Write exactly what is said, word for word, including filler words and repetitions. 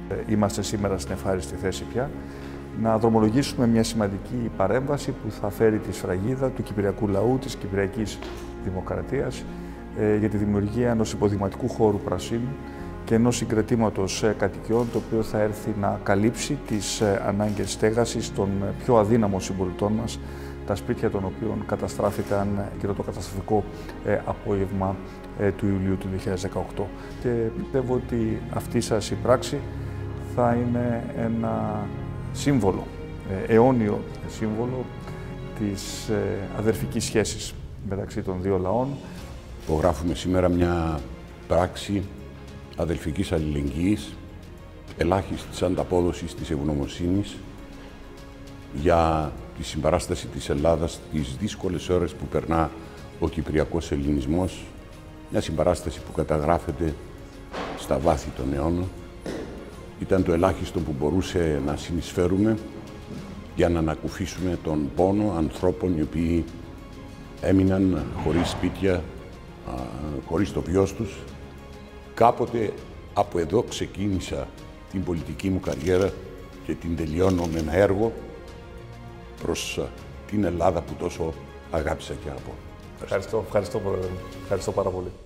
Είμαστε σήμερα στην ευχάριστη θέση πια να δρομολογήσουμε μια σημαντική παρέμβαση που θα φέρει τη σφραγίδα του κυπριακού λαού, της κυπριακής δημοκρατίας για τη δημιουργία ενός υποδειγματικού χώρου πρασίνου και ενός συγκρετήματος κατοικιών το οποίο θα έρθει να καλύψει τις ανάγκες στέγασης των πιο αδύναμων συμπολιτών μας, τα σπίτια των οποίων καταστράφηκαν γύρω το καταστροφικό απόγευμα του Ιουλίου του δύο χιλιάδες δεκαοκτώ. Και πιστεύω ότι αυτή σας η πράξη θα είναι ένα σύμβολο, αιώνιο σύμβολο της αδερφικής σχέσης μεταξύ των δύο λαών. Υπογράφουμε σήμερα μια πράξη αδελφικής αλληλεγγύης, ελάχιστης ανταπόδοσης της ευγνωμοσύνης για τη συμπαράσταση της Ελλάδας στις δύσκολες ώρες που περνά ο κυπριακός ελληνισμός, μια συμπαράσταση που καταγράφεται στα βάθη των αιώνων. Ήταν το ελάχιστο που μπορούσε να συνεισφέρουμε για να ανακουφίσουμε τον πόνο ανθρώπων οι οποίοι έμειναν χωρίς σπίτια, χωρίς το βιός τους. Κάποτε από εδώ ξεκίνησα την πολιτική μου καριέρα και την τελειώνω με ένα έργο προς την Ελλάδα που τόσο αγάπησα και αγαπώ. Ευχαριστώ, ευχαριστώ, ευχαριστώ πάρα πολύ.